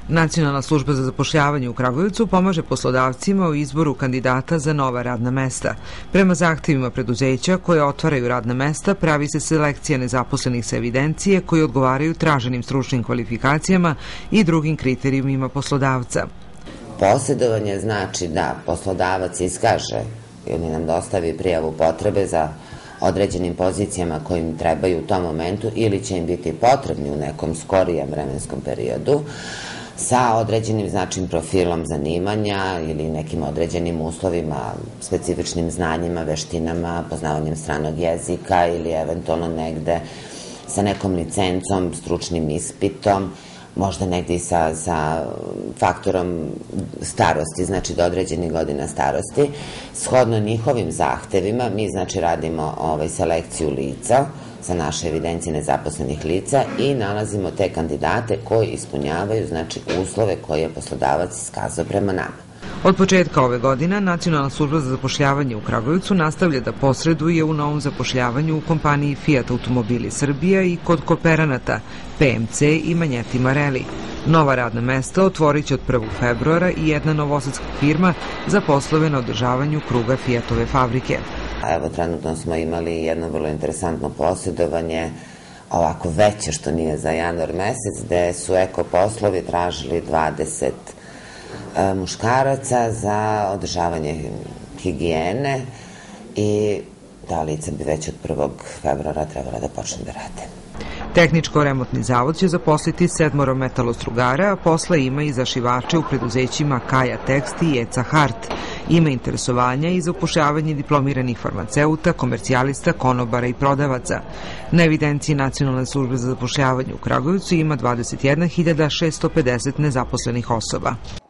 Nacionalna služba za zapošljavanje u Kragujevcu pomaže poslodavcima u izboru kandidata za nova radna mesta. Prema zahtevima preduzeća koje otvaraju radna mesta pravi se selekcija nezaposlenih sa evidencije koji odgovaraju traženim stručnim kvalifikacijama i drugim kriterijumima poslodavca. Posjedovanje znači da poslodavac iskaže ili nam dostavi prijavu potrebe za određenim pozicijama koje im trebaju u tom momentu ili će im biti potrebni u nekom skorijem vremenskom periodu sa određenim profilom zanimanja ili nekim određenim uslovima, specifičnim znanjima, veštinama, poznavanjem stranog jezika ili eventualno negde sa nekom licencom, stručnim ispitom, možda negde i sa faktorom starosti, znači do određenih godina starosti. Shodno njihovim zahtevima mi radimo selekciju lica sa naše evidencije nezaposlenih lica i nalazimo te kandidate koji ispunjavaju uslove koje je poslodavac iskazao prema nama. Od početka ove godine Nacionalna služba za zapošljavanje u Kragujevcu nastavlja da posreduje u novom zapošljavanju u kompaniji Fiat Automobili Srbija i kod kooperanata PMC i Manjeti Mareli. Nova radna mesta otvorit će od 1. februara i jedna novosadska firma za poslove na održavanju kruga Fiatove fabrike. Evo, trenutno smo imali jedno vrlo interesantno posjedovanje, ovako veće što nije za januar mesec, gde su eko poslovi tražili 20 muškaraca za održavanje higijene i ta lica bi već od 1. februara trebala da počne da rade. Tehničko-remontni zavod će zaposliti 7 metalostrugara, a posla ima i za šivače u preduzećima Kaja Tekst i Eca Hart. Ima interesovanja i za upošljavanje diplomiranih farmaceuta, komercijalista, konobara i prodavaca. Na evidenciji Nacionalne službe za zapošljavanje u Kragujevcu ima 21.650 nezaposlenih osoba.